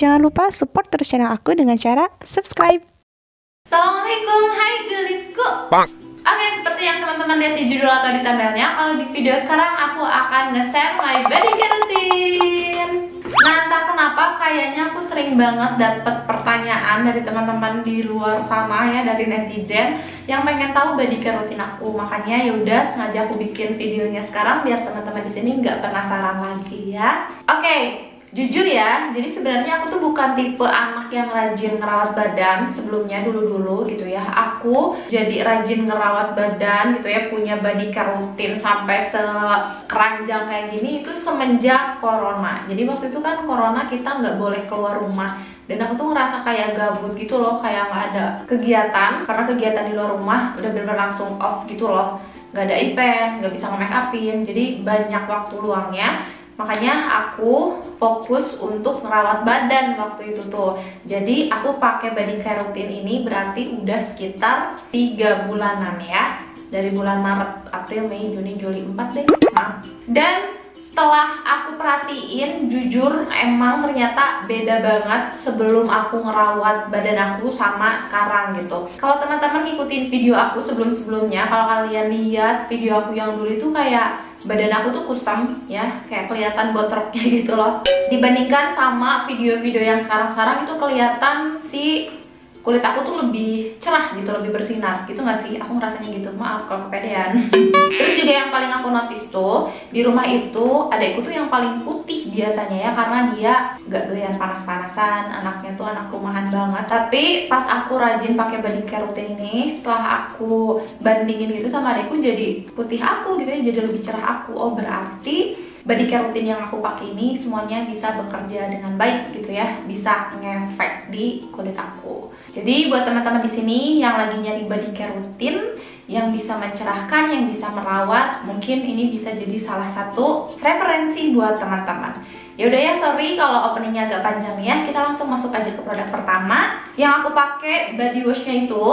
Jangan lupa support terus channel aku dengan cara subscribe. Assalamualaikum, hai gelisku. Oke, seperti yang teman-teman lihat di judul atau di thumbnailnya, kalau di video sekarang aku akan nge-share my body care routine. Nah, entah kenapa kayaknya aku sering banget dapet pertanyaan dari teman-teman di luar sana ya, dari netizen yang pengen tahu body care routine aku. Makanya yaudah sengaja aku bikin videonya sekarang biar teman-teman di sini nggak penasaran lagi ya. Oke. Jujur ya, jadi sebenarnya aku tuh bukan tipe anak yang rajin ngerawat badan sebelumnya dulu-dulu gitu ya. Aku jadi rajin ngerawat badan gitu ya, punya body care rutin sampai sekeranjang kayak gini itu semenjak corona. Jadi waktu itu kan corona kita nggak boleh keluar rumah. Dan aku tuh ngerasa kayak gabut gitu loh, kayak nggak ada kegiatan. Karena kegiatan di luar rumah udah bener-bener langsung off gitu loh. Nggak ada event, nggak bisa nge-make upin, jadi banyak waktu luangnya. Makanya aku fokus untuk merawat badan waktu itu tuh. Jadi aku pakai body care routine ini berarti udah sekitar 3 bulanan ya. Dari bulan Maret, April, Mei, Juni, Juli, 4 deh. Maaf. Dan setelah aku perhatiin, jujur emang ternyata beda banget sebelum aku ngerawat badan aku sama sekarang gitu. Kalau teman-teman ngikutin video aku sebelum-sebelumnya, kalau kalian lihat video aku yang dulu itu kayak badan aku tuh kusam ya, kayak kelihatan botroknya gitu loh. Dibandingkan sama video-video yang sekarang-sekarang itu kelihatan si kulit aku tuh lebih cerah gitu, lebih bersinar gitu nggak sih? Aku ngerasanya gitu, maaf kalau kepedean. Terus juga yang paling aku notice tuh, di rumah itu adekku tuh yang paling putih biasanya ya, karena dia nggak doyan panas-panasan, anaknya tuh anak rumahan banget. Tapi pas aku rajin pakai body care routine ini, setelah aku bandingin gitu sama adekku, jadi putih aku gitu ya, jadi lebih cerah aku. Oh berarti body care routine yang aku pakai ini semuanya bisa bekerja dengan baik gitu ya, bisa ngefek di kulit aku. Jadi buat teman-teman di sini yang lagi nyari body care routine yang bisa mencerahkan, yang bisa merawat, mungkin ini bisa jadi salah satu referensi buat teman-teman. Yaudah ya, sorry kalau openingnya agak panjang ya. Kita langsung masuk aja ke produk pertama. Yang aku pakai body washnya itu,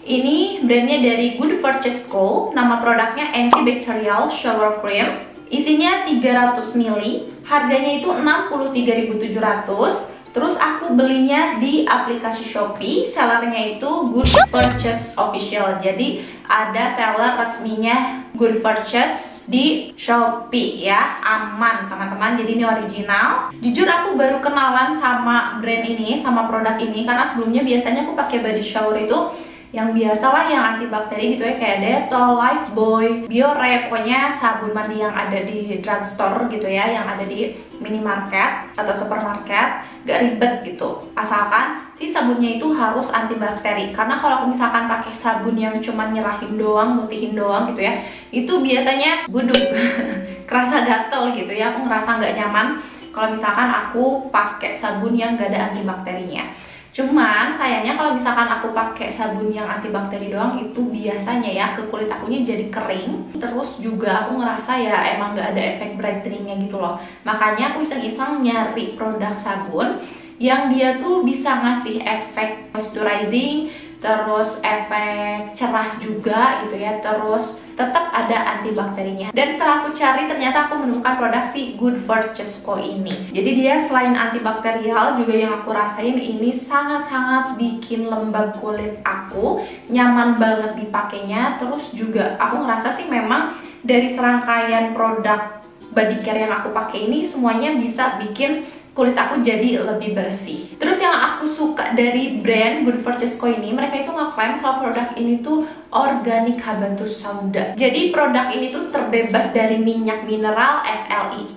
ini brandnya dari Good Purchase Co. Nama produknya Antibacterial Shower Cream. Isinya 300 ml, harganya itu 63.700. Terus aku belinya di aplikasi Shopee, sellernya itu Good Purchase Official. Jadi ada seller resminya Good Purchase di Shopee ya, aman teman-teman. Jadi ini original. Jujur aku baru kenalan sama brand ini, sama produk ini, karena sebelumnya biasanya aku pakai body shower itu yang biasalah, yang antibakteri gitu ya, kayak Dettol, Lifebuoy, Biore, pokoknya sabun mandi yang ada di drugstore gitu ya, yang ada di minimarket atau supermarket, gak ribet gitu. Asalkan si sabunnya itu harus antibakteri. Karena kalau misalkan pakai sabun yang cuma nyerahin doang, mutihin doang gitu ya, itu biasanya guduk, kerasa gatel gitu ya. Aku ngerasa nggak nyaman kalau misalkan aku pakai sabun yang gak ada antibakterinya. Cuman sayangnya kalau misalkan aku pakai sabun yang antibakteri doang, itu biasanya ya ke kulit akunya jadi kering. Terus juga aku ngerasa ya emang gak ada efek brightening-nya gitu loh. Makanya aku iseng-iseng nyari produk sabun yang dia tuh bisa ngasih efek moisturizing, terus efek cerah juga gitu ya, terus tetap ada antibakterinya. Dan setelah aku cari, ternyata aku menemukan produk si Good Purchase Co ini. Jadi dia selain antibakterial, juga yang aku rasain ini sangat-sangat bikin lembab kulit aku, nyaman banget dipakainya. Terus juga aku ngerasa sih memang dari serangkaian produk body care yang aku pakai ini, semuanya bisa bikin kulit aku jadi lebih bersih. Terus yang aku suka dari brand Good Purchase Co ini, mereka itu ngeklaim kalau produk ini tuh organik habatus sauda. Jadi produk ini tuh terbebas dari minyak mineral, SLES,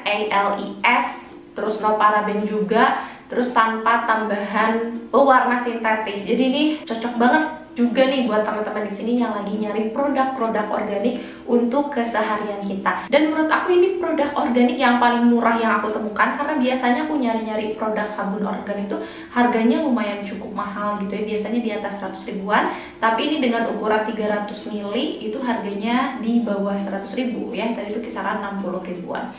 ALES, terus no paraben juga, terus tanpa tambahan pewarna sintetis. Jadi ini cocok banget juga nih buat teman-teman di sini yang lagi nyari produk-produk organik untuk keseharian kita. Dan menurut aku ini produk organik yang paling murah yang aku temukan, karena biasanya aku nyari-nyari produk sabun organik itu harganya lumayan cukup mahal gitu ya, biasanya di atas 100 ribuan. Tapi ini dengan ukuran 300 ml itu harganya di bawah 100 ribu ya, tadi itu kisaran 60 ribuan.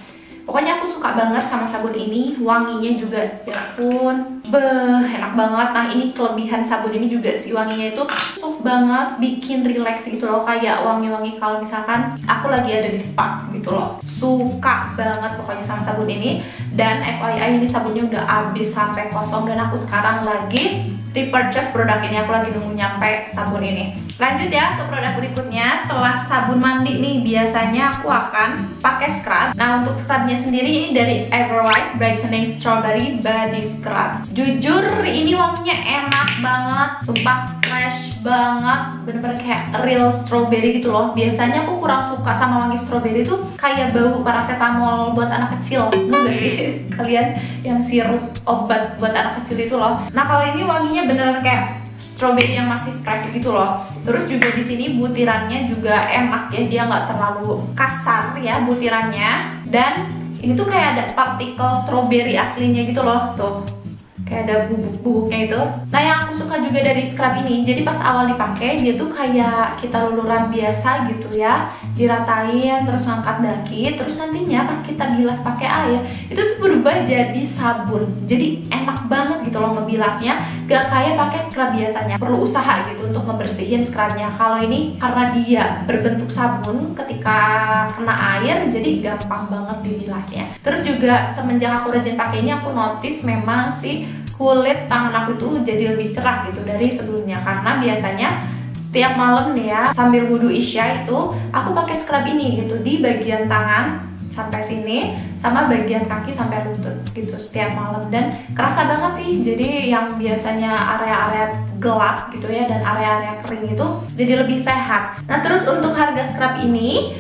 Pokoknya aku suka banget sama sabun ini. Wanginya juga, ya ampun, enak banget. Nah ini kelebihan sabun ini juga sih, wanginya itu soft banget, bikin relax gitu loh. Kayak wangi-wangi kalau misalkan aku lagi ada di spa gitu loh. Suka banget pokoknya sama sabun ini. Dan FYI ini sabunnya udah habis sampai kosong, dan aku sekarang lagi repurchase produk ini. Aku lagi nunggu nyampe sabun ini. Lanjut ya ke produk berikutnya. Setelah sabun mandi nih, biasanya aku akan pakai scrub. Nah untuk scrubnya sendiri ini dari Everwhite Brightening Strawberry Body Scrub. Jujur ini wanginya enak banget, sumpah fresh banget, bener-bener kayak real strawberry gitu loh. Biasanya aku kurang suka sama wangi strawberry tuh kayak bau paracetamol buat anak kecil, enggak sih kalian yang sirup obat buat anak kecil itu loh. Nah kalau ini wanginya beneran kayak strawberry yang masih fresh gitu loh. Terus juga di sini butirannya juga enak ya, dia nggak terlalu kasar ya butirannya. Dan ini tuh kayak ada partikel strawberry aslinya gitu loh, tuh kayak ada bubuk-bubuknya itu. Nah yang aku suka juga dari scrub ini, jadi pas awal dipakai dia tuh kayak kita luluran biasa gitu ya, diratain terus ngangkat daki, terus nantinya pas kita bilas pakai air itu tuh berubah jadi sabun. Jadi enak banget gitu loh ngebilasnya, gak kayak pakai scrub biasanya, perlu usaha gitu untuk ngebersihin scrubnya. Kalau ini karena dia berbentuk sabun, ketika kena air jadi gampang banget dibilasnya. Terus juga semenjak aku rajin pakai ini, aku notice memang sih kulit tangan aku tuh jadi lebih cerah gitu dari sebelumnya. Karena biasanya setiap malam nih ya, sambil wudhu isya itu aku pakai scrub ini gitu di bagian tangan sampai sini, sama bagian kaki sampai lutut gitu setiap malam. Dan kerasa banget sih, jadi yang biasanya area-area gelap gitu ya dan area-area kering itu jadi lebih sehat. Nah terus untuk harga scrub ini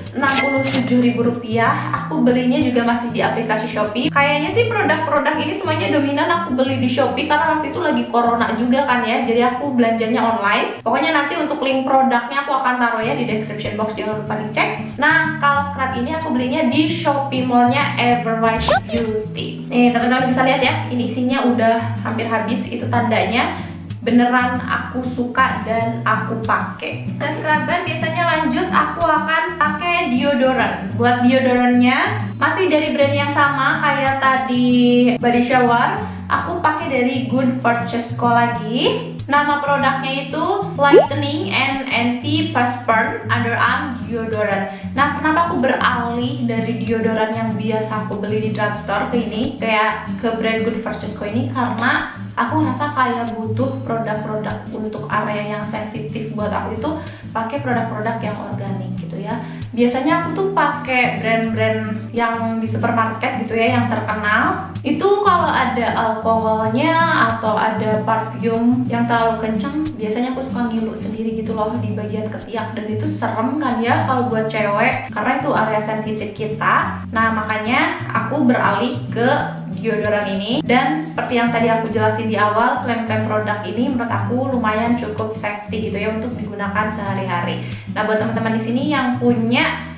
Rp67.000. Aku belinya juga masih di aplikasi Shopee. Kayaknya sih produk-produk ini semuanya dominan aku beli di Shopee karena waktu itu lagi corona juga kan ya, jadi aku belanjanya online. Pokoknya nanti untuk link produknya aku akan taruh ya di description box, jangan lupa dicek. Nah kalau scrub ini aku belinya di Shopee Mall-nya Everwhite Beauty. Nih teman-teman bisa lihat ya, ini isinya udah hampir habis, itu tandanya beneran aku suka dan aku pakai. Dan scrubban biasanya lanjut aku akan pakai deodoran. Buat deodorannya masih dari brand yang sama kayak tadi Body Shower, aku pakai dari Good Purchase-Co lagi. Nama produknya itu Lightening and Anti-Perspirant Underarm Deodorant. Nah kenapa aku beralih dari deodoran yang biasa aku beli di drugstore ke ini, kayak ke brand Good Purchase-Co ini, karena aku ngerasa kayak butuh produk-produk untuk area yang sensitif. Buat aku itu pakai produk-produk yang organik gitu ya. Biasanya aku tuh pakai brand-brand yang di supermarket gitu ya, yang terkenal. Itu kalau ada alkoholnya atau ada parfum yang terlalu kenceng, biasanya aku suka ngilu sendiri gitu loh di bagian ketiak, dan itu serem kan ya kalau buat cewek karena itu area sensitif kita. Nah makanya aku beralih ke deodoran ini. Dan seperti yang tadi aku jelasin di awal, klaim-klaim produk ini menurut aku lumayan cukup safety gitu ya untuk digunakan sehari-hari. Nah buat teman-teman di sini yang punya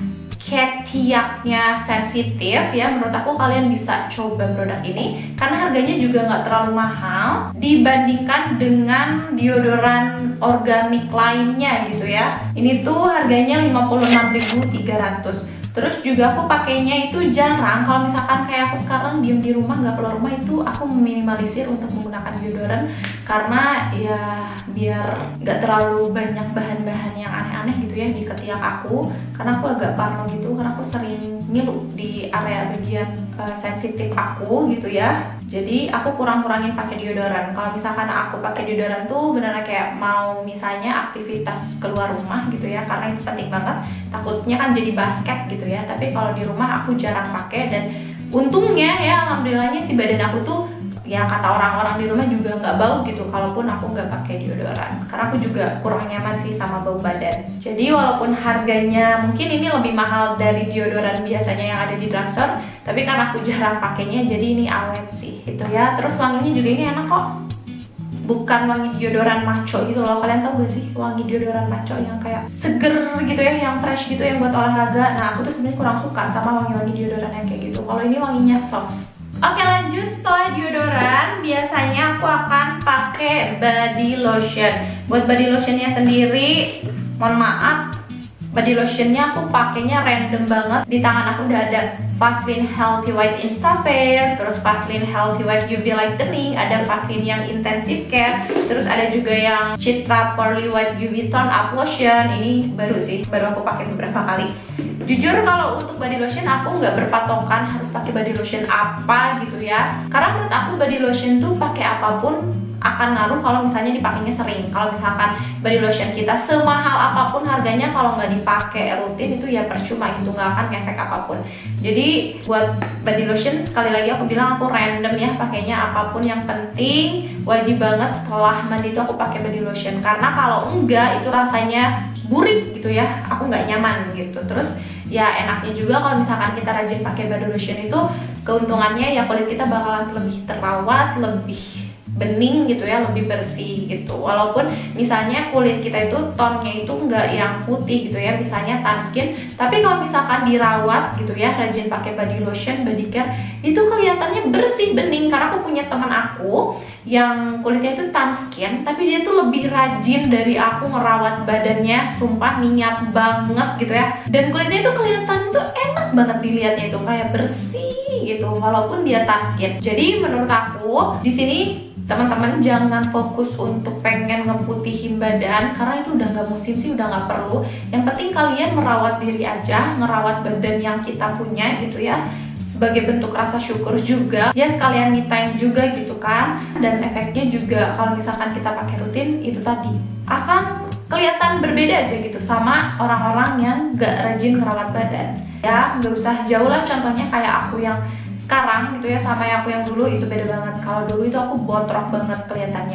ketiaknya sensitif ya, menurut aku kalian bisa coba produk ini karena harganya juga nggak terlalu mahal dibandingkan dengan deodoran organik lainnya gitu ya. Ini tuh harganya 56.300. Terus juga aku pakainya itu jarang. Kalau misalkan kayak aku sekarang diem di rumah, nggak keluar rumah, itu aku meminimalisir untuk menggunakan deodoran karena ya biar nggak terlalu banyak bahan-bahan yang aneh-aneh gitu ya di ketiak aku. Karena aku agak parno gitu, karena aku sering ngilu di area bagian sensitif aku gitu ya. Jadi aku kurang-kurangin pakai deodoran. Kalau misalkan aku pakai deodoran tuh beneran kayak mau misalnya aktivitas keluar rumah gitu ya, karena itu penting banget. Takutnya kan jadi basket gitu ya. Tapi kalau di rumah aku jarang pakai, dan untungnya ya alhamdulillahnya si badan aku tuh ya kata orang-orang di rumah juga nggak bau gitu kalaupun aku nggak pakai deodoran, karena aku juga kurang nyaman sih sama bau badan. Jadi walaupun harganya mungkin ini lebih mahal dari deodoran biasanya yang ada di drugstore, tapi karena aku jarang pakainya jadi ini awet sih gitu ya. Terus wanginya juga ini enak kok, bukan wangi deodoran maco gitu loh. Kalian tahu gak sih wangi deodoran maco yang kayak seger gitu ya, yang fresh gitu, yang buat olahraga. Nah aku tuh sebenarnya kurang suka sama wangi-wangi deodoran yang kayak gitu. Kalau ini wanginya soft. Oke lanjut, setelah deodoran biasanya aku akan pakai body lotion. Buat body lotionnya sendiri, mohon maaf Body lotionnya aku pakainya random banget. Di tangan aku udah ada Vaseline Healthy White Instapair, terus Vaseline Healthy White UV Lightening, ada Vaseline yang Intensive Care, terus ada juga yang Citra Pearly White UV Tone Up Lotion. Ini baru sih, baru aku pakai beberapa kali. Jujur kalau untuk body lotion aku nggak berpatokan harus pakai body lotion apa gitu ya, karena menurut aku body lotion tuh pakai apapun akan ngaruh kalau misalnya dipakainya sering. Kalau misalkan body lotion kita semahal apapun harganya, kalau nggak dipakai rutin itu ya percuma, itu nggak akan ngefek apapun. Jadi buat body lotion sekali lagi aku bilang aku random ya pakainya, apapun yang penting wajib banget setelah mandi itu aku pakai body lotion, karena kalau enggak itu rasanya gurih gitu ya, aku nggak nyaman gitu. Terus ya enaknya juga kalau misalkan kita rajin pakai body lotion itu keuntungannya ya kulit kita bakalan lebih terawat, lebih bening gitu ya, lebih bersih gitu. Walaupun misalnya kulit kita itu tonnya itu nggak yang putih gitu ya, misalnya tan skin, tapi kalau misalkan dirawat gitu ya, rajin pakai body lotion, body care, itu kelihatannya bersih, bening. Karena aku punya teman aku yang kulitnya itu tan skin, tapi dia tuh lebih rajin dari aku ngerawat badannya, sumpah niat banget gitu ya. Dan kulitnya itu kelihatan tuh enak banget dilihatnya, itu kayak bersih gitu walaupun dia tan skin. Jadi menurut aku di sini teman-teman jangan fokus untuk pengen ngeputihin badan, karena itu udah nggak musim sih, udah nggak perlu. Yang penting kalian merawat diri aja, merawat badan yang kita punya gitu ya, sebagai bentuk rasa syukur juga ya, sekalian me time juga gitu kan. Dan efeknya juga kalau misalkan kita pakai rutin itu tadi akan kelihatan berbeda aja gitu sama orang-orang yang nggak rajin merawat badan ya. Nggak usah jauh lah, contohnya kayak aku yang sekarang gitu ya sama yang aku yang dulu itu beda banget. Kalau dulu itu aku botrok banget kelihatannya.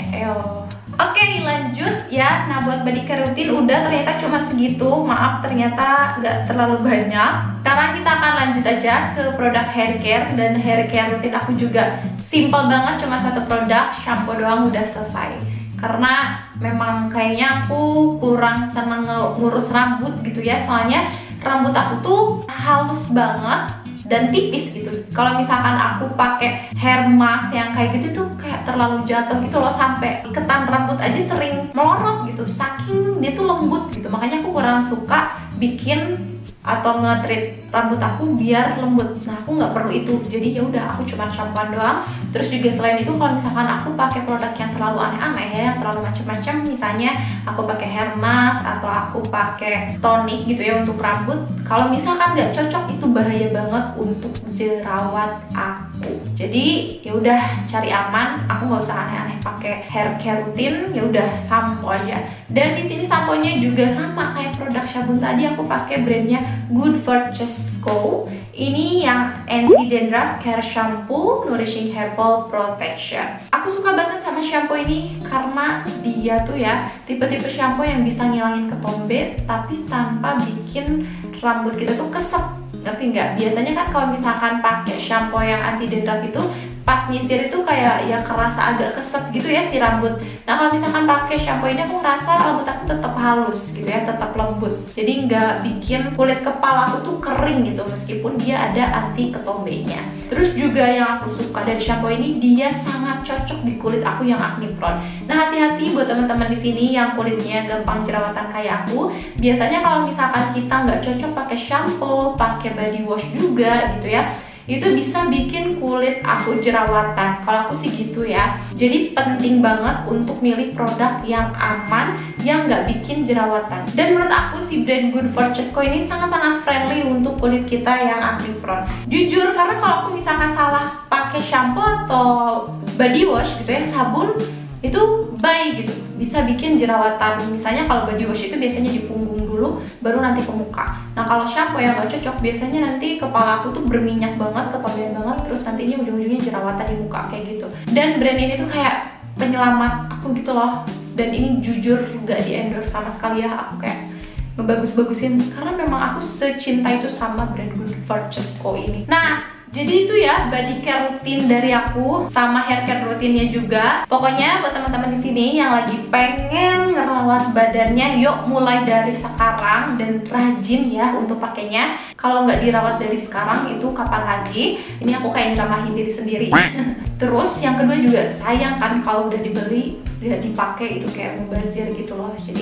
Oke, lanjut ya. Nah buat body care rutin udah ternyata cuma segitu. Maaf ternyata nggak terlalu banyak. Sekarang kita akan lanjut aja ke produk hair care. Dan hair care rutin aku juga simple banget, cuma satu produk, shampoo doang udah selesai. Karena memang kayaknya aku kurang seneng ngurus rambut gitu ya, soalnya rambut aku tuh halus banget dan tipis gitu. Kalau misalkan aku pakai hair mask yang kayak gitu tuh kayak terlalu jatuh gitu loh, sampai ketan rambut aja sering melorot gitu, saking dia tuh lembut gitu. Makanya aku kurang suka bikin atau nge-treat rambut aku biar lembut. Nah aku nggak perlu itu, jadi ya udah aku cuma shampoo doang. Terus juga selain itu kalau misalkan aku pakai produk yang terlalu aneh-aneh ya, yang terlalu macam-macam, misalnya aku pakai hair mask atau aku pakai tonic gitu ya untuk rambut, kalau misalkan nggak cocok itu bahaya banget untuk jerawat aku. Jadi ya udah cari aman, aku nggak usah aneh-aneh pakai hair care rutin, ya udah sampo aja. Dan di sini samponya juga sama kayak produk sabun tadi, aku pakai brandnya Good Fortune Co. Ini yang anti dandruff care shampoo, nourishing hair fall protection. Aku suka banget sama shampoo ini karena dia tuh ya tipe-tipe shampoo yang bisa ngilangin ketombe tapi tanpa bikin rambut kita tuh kesep. Ngerti nggak? Biasanya kan kalau misalkan pakai shampoo yang anti dandruff itu pas nyisir itu kayak ya kerasa agak keset gitu ya si rambut. Nah kalau misalkan pakai shampoo ini aku ngerasa rambut aku tetap halus gitu ya, tetap lembut. Jadi nggak bikin kulit kepala aku tuh kering gitu meskipun dia ada anti ketombenya. Terus juga yang aku suka dari shampoo ini, dia sangat cocok di kulit aku yang acne prone. Nah hati-hati buat teman-teman di sini yang kulitnya gampang jerawatan kayak aku. Biasanya kalau misalkan kita nggak cocok pakai shampoo, pakai body wash juga gitu ya, itu bisa bikin kulit aku jerawatan. Kalau aku sih gitu ya. Jadi penting banget untuk milih produk yang aman, yang nggak bikin jerawatan. Dan menurut aku si brand Good Fortune Co ini sangat-sangat friendly untuk kulit kita yang acne prone. Jujur, karena kalau aku misalkan salah pakai shampoo atau body wash gitu ya, sabun itu baik gitu, bisa bikin jerawatan. Misalnya kalau body wash itu biasanya di punggung dulu, baru nanti ke muka. Nah kalau shampoo yang gak cocok, biasanya nanti kepala aku tuh berminyak banget, ketombean banget, terus nantinya ujung-ujungnya jerawatan di muka kayak gitu. Dan brand ini tuh kayak penyelamat aku gitu loh. Dan ini jujur gak di endorse sama sekali ya, aku kayak ngebagus-bagusin karena memang aku secinta itu sama brand Good Fortune Co ini. Nah jadi itu ya body care rutin dari aku sama hair care rutinnya juga. Pokoknya buat teman-teman di sini yang lagi pengen ngerawat badannya, yuk mulai dari sekarang dan rajin ya untuk pakainya. Kalau nggak dirawat dari sekarang itu kapan lagi? Ini aku kayak nyeramahin diri sendiri. Terus yang kedua juga sayang kan kalau udah dibeli, udah dipakai itu kayak mubazir gitu loh. Jadi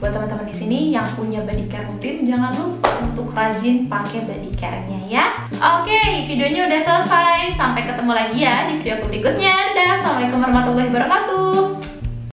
buat teman-teman di sini yang punya body care rutin, jangan lupa untuk rajin pakai body care-nya ya. Oke, videonya udah selesai. Sampai ketemu lagi ya di video aku berikutnya. Dadah, assalamualaikum warahmatullahi wabarakatuh.